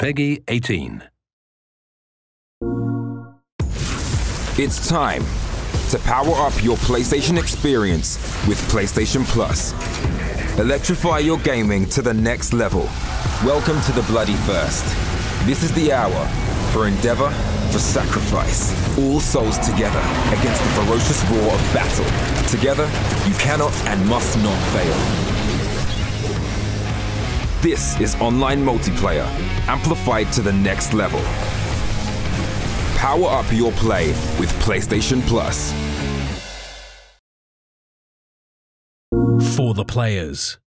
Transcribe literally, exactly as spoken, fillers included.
Peggy eighteen. It's time to power up your PlayStation experience with PlayStation Plus. Electrify your gaming to the next level. Welcome to the bloody first. This is the hour for endeavor, for sacrifice. All souls together against the ferocious roar of battle. Together, you cannot and must not fail. This is online multiplayer, amplified to the next level. Power up your play with PlayStation Plus. For the players.